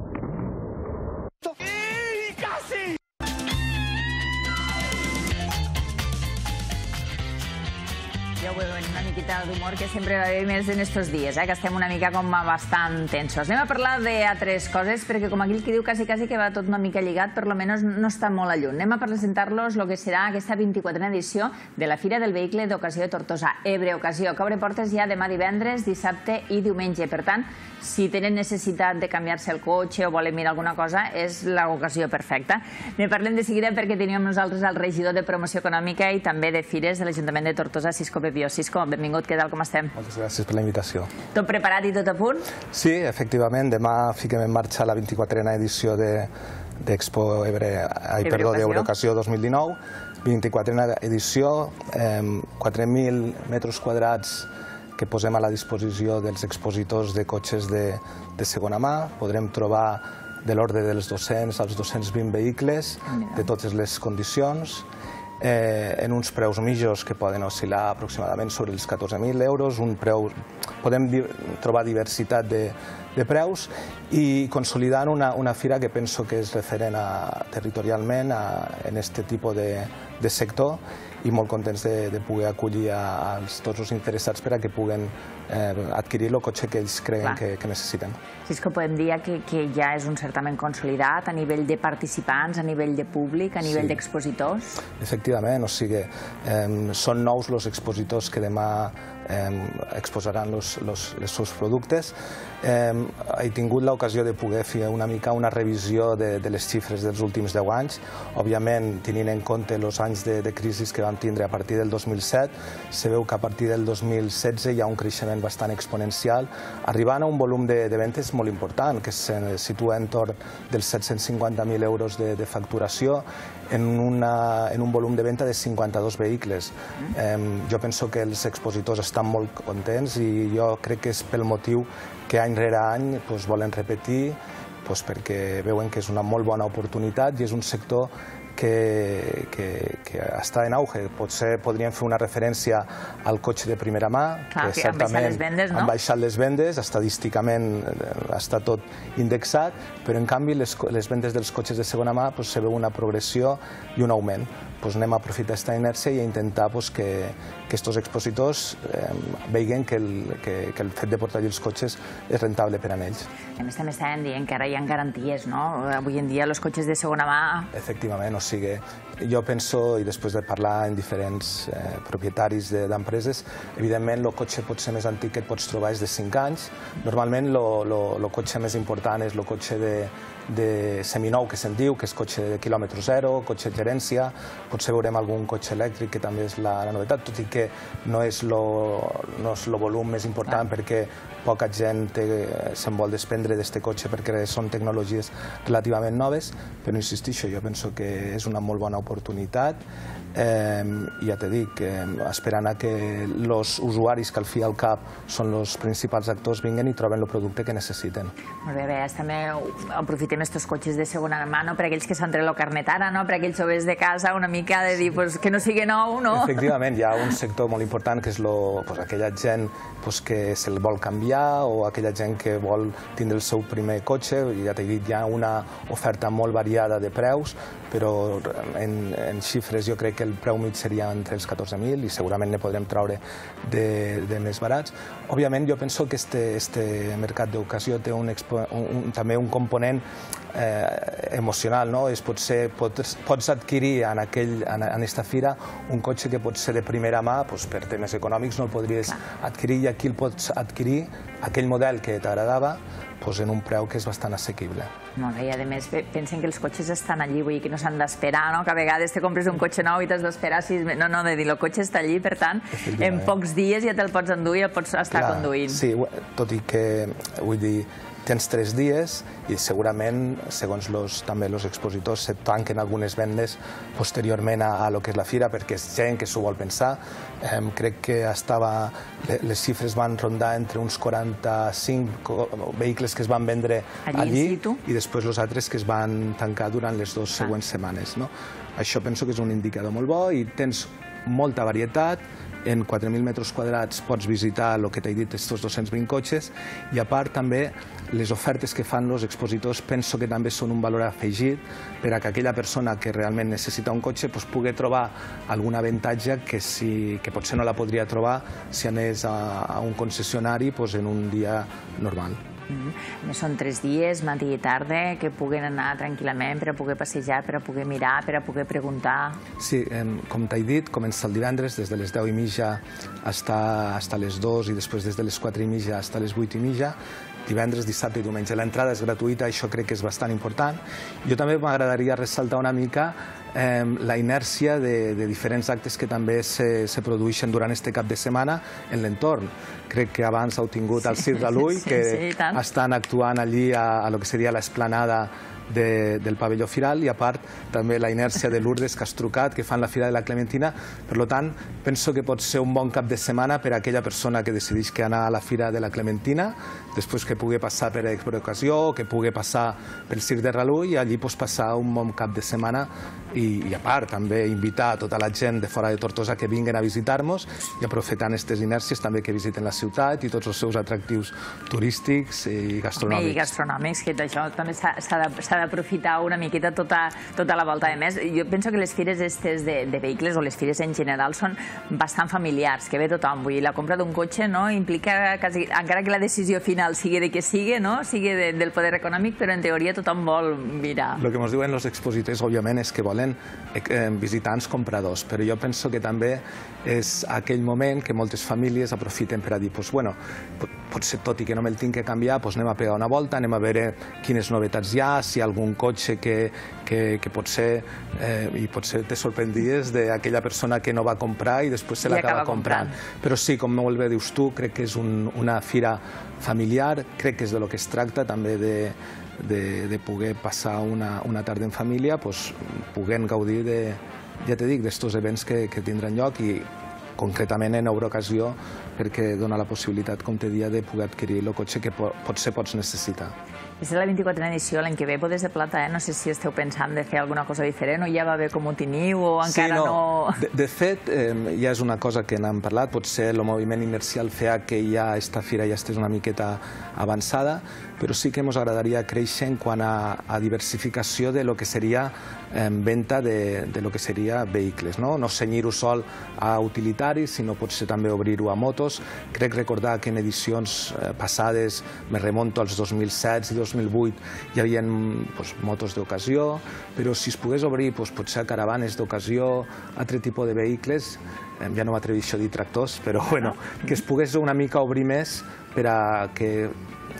Ja ho veuen, una miqueta d'humor que sempre va haver més en estos dies, que estem una mica com bastant tensos. Anem a parlar d'altres coses, perquè com aquell que diu quasi, quasi que va tot una mica lligat, per almenys no està molt a lluny. Anem a presentar-los el que serà aquesta vint-i-quatrena edició de la Fira del Vehicle d'Ocasió de Tortosa, Ebre Ocasió, que obre portes ja demà divendres, dissabte i diumenge. Per tant, si tenen necessitat de canviar-se el cotxe o volen mirar alguna cosa, és l'ocasió perfecta. Ne parlem de seguida perquè teníem nosaltres el regidor de Promoció Econòmica i també de Fires de l'Ajuntament de Tortosa, Cisco Pepió. Cisco, benvingut, què tal, com estem? Moltes gràcies per la invitació. Tot preparat i tot a punt? Sí, efectivament, demà fiquem en marxa la vint-i-quatrena edició d'Expo Ebre, ai, perdó, d'Ebre Ocasió dos mil dinou. vint-i-quatrena edició, quatre mil metres quadrats que posem a la disposició dels expositors de cotxes de segona mà. Podrem trobar de l'ordre dels dos-cents als dos-cents vint vehicles de totes les condicions, en uns preus mitjos que poden oscil·lar aproximadament sobre els catorze mil euros. Podem trobar diversitat de preus i consolidant una fira que penso que és referent territorialment en aquest tipus de sector, i molt contents de poder acollir a tots els interessats per a que puguen adquirir el cotxe que ells creuen que necessiten. Cisco, podem dir que ja és un certament consolidat a nivell de participants, a nivell de públic, a nivell d'expositors? Efectivament, o sigui, són nous els expositors que demà exposaran els seus productes. He tingut l'ocasió de poder fer una mica una revisió de les xifres dels últims deu anys. Òbviament, tenint en compte els anys de crisi que vam tindre a partir del dos mil set, se veu que a partir del dos mil setze hi ha un creixement bastant exponencial, arribant a un volum de ventes molt important, que se situa entorn dels set-cents cinquanta mil euros de facturació en un volum de venda de cinquanta-dos vehicles. Jo penso que els expositors estan molt contents i jo crec que és pel motiu que any rere any volen repetir, perquè veuen que és una molt bona oportunitat i és un sector que està en auge. Potser podríem fer una referència al cotxe de primera mà, que certament han baixat les vendes, estadísticament està tot indexat, però en canvi les vendes dels cotxes de segona mà se veu una progressió i un augment. Anem a aprofitar aquesta inèrcia i a intentar que aquests expositors vegin que el fet de portar allí els cotxes és rentable per a ells. A més, també estaven dient que ara hi ha garanties, no? Avui en dia els cotxes de segona mà... Efectivament, o sigui, jo penso, i després de parlar amb diferents propietaris d'empreses, evidentment el cotxe pot ser més antic que et pots trobar és de cinc anys. Normalment el cotxe més important és el cotxe de seminou, que se'n diu, que és cotxe de quilòmetre zero, cotxe de gerència. Potser veurem algun cotxe elèctric, que també és la novetat, tot i que no és el volum més important perquè poca gent se'n vol desprendre d'aquest cotxe perquè són tecnologies relativament noves, però insistixo, jo penso que és una molt bona oportunitat i ja t'he dit, esperant que els usuaris que al fi i al cap són els principals actors vinguen i troben el producte que necessiten. Molt bé, bé, també aprofitem aquests cotxes de segona mà per aquells que s'han tret el carnet ara, per aquells joves de casa, una mica de dir que no sigui nou, no? Efectivament, hi ha un sector molt important que és aquella gent que se'l vol canviar o aquella gent que vol tindre el seu primer cotxe. Ja t'he dit, hi ha una oferta molt variada de preus, però en xifres jo crec que el preu mig seria entre els catorze mil i segurament ne podrem traure de més barats. Òbviament, jo penso que aquest mercat d'ocasió té també un component emocional. Pots adquirir en aquesta fira un cotxe que pot ser de primera mà, per temes econòmics no el podries adquirir, i aquí el pots adquirir, aquell model que t'agradava, en un preu que és bastant assequible. Molt bé, i a més pensen que els cotxes estan allí, vull dir que no s'han d'esperar, que a vegades te compres un cotxe nou i t'has d'esperar sis mesos. No, no, de dir, el cotxe està allí, per tant, en pocs dies ja te'l pots endur i el pots estar conduint. Sí, tot i que, vull dir, tens tres dies i segurament, segons també els expositors, se tanquen algunes vendes posteriorment a lo que és la fira, perquè és gent que s'ho vol pensar. Crec que les xifres van rondar entre uns quaranta-cinc vehicles que es van vendre allí i després els altres que es van tancar durant les dues següents setmanes. Això penso que és un indicador molt bo i tens molta varietat, en quatre mil metres quadrats pots visitar el que t'he dit, estos dos-cents vint cotxes, i a part també les ofertes que fan els expositors penso que també són un valor afegit per a que aquella persona que realment necessita un cotxe pugui trobar algun avantatge que potser no la podria trobar si anés a un concessionari en un dia normal. Són tres dies, matí i tarda, que puguen anar tranquil·lament per a poder passejar, per a poder mirar, per a poder preguntar. Sí, com t'he dit, comença el divendres des de les deu i mitja fins a les dues i després des de les quatre i mitja fins a les vuit i mitja, divendres, dissabte i diumenge. L'entrada és gratuïta, això crec que és bastant important. Jo també m'agradaria ressaltar una mica la inèrcia de diferents actes que també se produeixen durant aquest cap de setmana en l'entorn. Crec que abans heu tingut el Circ de l'Ull, que estan actuant allí a lo que seria l'esplanada del pavelló firal, i a part també la inèrcia de Lourdes, que has trucat, que fan la Fira de la Clementina. Per tant, penso que pot ser un bon cap de setmana per a aquella persona que decideix que anar a la Fira de la Clementina, després que pugui passar per Ocasió, que pugui passar pel Circ de Relull, i allí passar un bon cap de setmana. I a part també invitar a tota la gent de fora de Tortosa que vinguin a visitar-nos, i aprofitant aquestes inèrcies també que visiten la ciutat i tots els seus atractius turístics i gastronòmics. I gastronòmics, que això també s'ha d'aprofitar una miqueta tota la volta. A més, jo penso que les fires aquestes de vehicles o les fires en general són bastant familiars, que ve tothom. Vull dir, la compra d'un cotxe implica, encara que la decisió final sigui de què sigui, sigui del poder econòmic, però en teoria tothom vol mirar. El que ens diuen els expositors, òbviament, és que volen visitants compradors, però jo penso que també és aquell moment que moltes famílies aprofiten per a dir, doncs, bueno, potser tot i que no me'l tinc que canviar, anem a pegar una volta, anem a veure quines novetats hi ha, si hi ha algun cotxe que potser te sorprendies d'aquella persona que no va comprar i després se l'acaba comprant. Però sí, com molt bé dius tu, crec que és una fira familiar, crec que és del que es tracta també de poder passar una tarda en família, poder gaudir, ja t'he dit, d'estos events que tindran lloc, i concretament en Eurocasió, perquè dona la possibilitat, com te dia, de poder adquirir el cotxe que potser pots necessitar. És la vint-i-quatrena edició, l'any que ve Bodes de Plata, no sé si esteu pensant de fer alguna cosa diferent o ja va bé com ho teniu o encara no... De fet, ja és una cosa que n'hem parlat, potser el moviment inercial fa que ja aquesta fira ja estés una miqueta avançada, però sí que ens agradaria créixer en quant a diversificació de lo que seria venda de lo que seria vehicles. No cenyir-ho sol a utilitaris, sinó potser també obrir-ho a motos. Crec recordar que en edicions passades, me remonto als dos mil set i dos mil vuit, hi havia motos d'ocasió, però si es pogués obrir potser caravanes d'ocasió, altre tipus de vehicles, ja no m'atreveixo a dir tractors, però que es pogués una mica obrir més per a que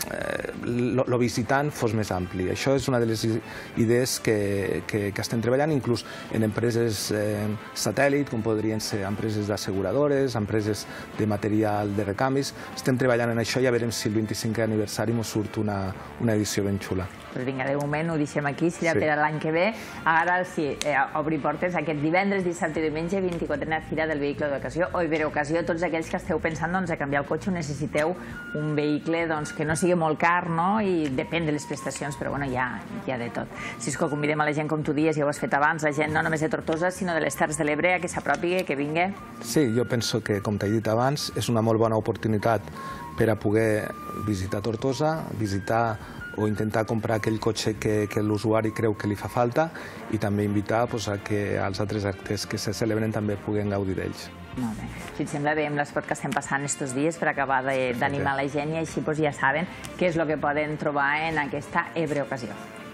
el visitant fos més ampli. Això és una de les idees que estem treballant, inclús en empreses satèl·lit, com podrien ser empreses d'asseguradores, empreses de material de recanvis. Estem treballant en això i ja veurem si el vint-i-cinquè aniversari ens surt una edició ben xula. Doncs vinga, de moment ho deixem aquí, serà per l'any que ve. Ara sí, obri portes aquest divendres, dissabte i diumenge, vint-i-quatrena Fira del Vehicle d'Ocasió o Iberocasió. Tots aquells que esteu pensant a canviar el cotxe o necessiteu un vehicle que no sigui molt car, i depèn de les prestacions, però hi ha de tot. Cisco, convidem a la gent, com tu dies, ja ho has fet abans, la gent no només de Tortosa, sinó de les Terres de l'Ebre, que s'apropi, que vingui. Sí, jo penso que, com t'he dit abans, és una molt bona oportunitat per a poder visitar Tortosa, visitar o intentar comprar aquell cotxe que l'usuari creu que li fa falta, i també invitar a que els altres actes que se celebren també puguen gaudir d'ells. Molt bé. Si et sembla, veiem l'esport que estem passant aquests dies per acabar d'animar la gent, i així ja saben què és el que poden trobar en aquesta Ebreocasió.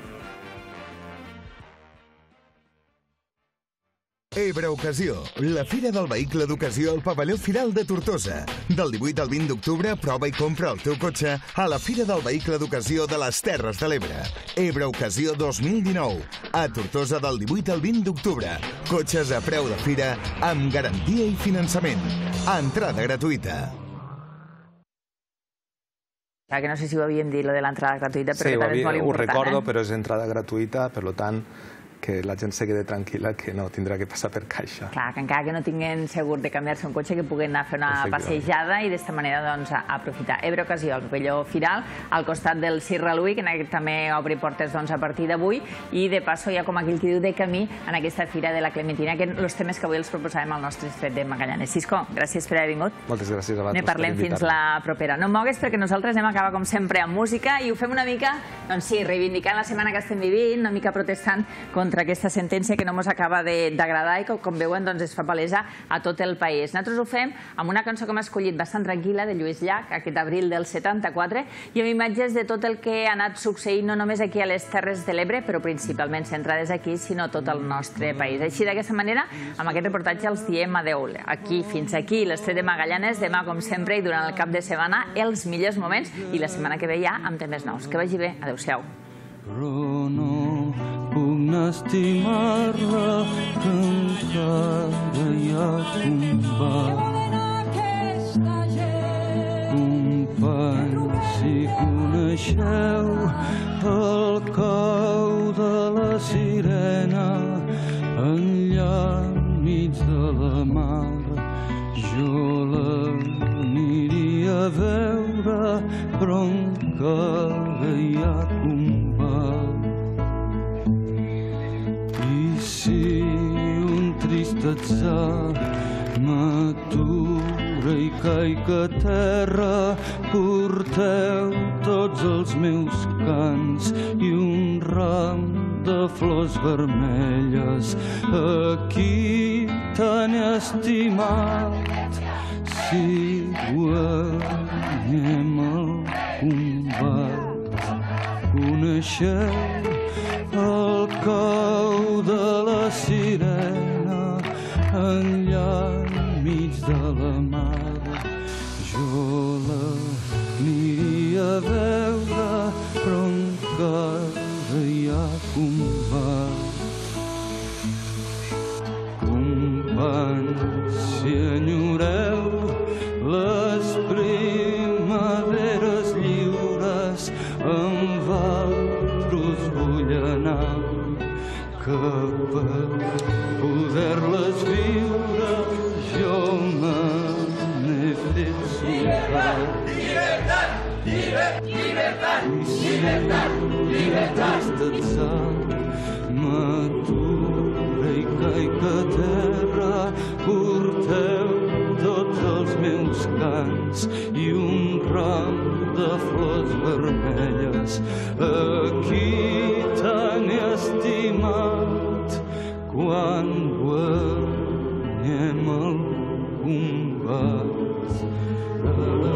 Ebreocasió, la fira del vehicle d'ocasió al pavelló Firal de Tortosa. Del divuit al vint d'octubre, prova i compra el teu cotxe a la fira del vehicle d'ocasió de les Terres de l'Ebre. Ebreocasió dos mil dinou. A Tortosa del divuit al vint d'octubre. Cotxes a preu de fira amb garantia i finançament. Entrada gratuïta. Que no sé si ho havíem dit, lo de l'entrada gratuïta, però sí, també és molt important. Sí, ho recordo, però és entrada gratuïta, per tant, que la gent se quede tranquil·la, que no tindrà que passar per caixa. Clar, que encara que no tinguin segur de canviar-se un cotxe, que puguen anar a fer una passejada i d'esta manera doncs, aprofitar. Ebre Ocasió, el pavelló Firal, al costat del Circ Reluí, que també obri portes doncs, a partir d'avui, i de passo ja com aquell que diu de camí en aquesta Fira de la Clementina, que els temes que avui els proposàvem al nostre Estret de Magallanes. Cisco, gràcies per haver vingut. Moltes gràcies a vosaltres. Ne parlem fins la propera. No em mogues perquè nosaltres anem a acabar com sempre amb música i ho fem una mica, doncs sí, reivindicant la setmana que estem vivint, una mica protestant contra aquesta sentència que no ens acaba d'agradar i que, com veuen, doncs es fa palesa a tot el país. Nosaltres ho fem amb una cançó que hem escollit bastant tranquil·la de Lluís Llach, aquest abril del setanta-quatre, i amb imatges de tot el que ha anat succeint no només aquí a les Terres de l'Ebre, però principalment centrades aquí, sinó tot el nostre país. Així, d'aquesta manera, amb aquest reportatge els diem adeu. Aquí, fins aquí, l'Estret de Magallanes, demà, com sempre, i durant el cap de setmana, els millors moments, i la setmana que ve ja amb temes nous. Que vagi bé. Adéu-siau. Però no puc estimar-la, que encara hi ha combat. Companys, si coneixeu el cau de la sirena enllà enmig de la mar, jo l'aniria a veure, però encara hi ha combat. I si un trist atzar m'atura i caic a terra, porteu tots els meus cants i un ram de flors vermelles. Aquí tan estimat, si guanyem el combat. Coneixeu el cau de la sirena enllà enmig de la mar. Jo l'aniria a veure, però encara hi ha combat. Companys, si enyoreu les primaveres lliures, amb altres vull anar, que per poder-les viure jo me n'he fet soldat. Llibertat! Llibertat! Llibertat! Llibertat! Llibertat! M'atura i caic a terra, porteu tots els meus cants i un ram de flors vermelles. Aquí tan estimat, quan guanyem el combat.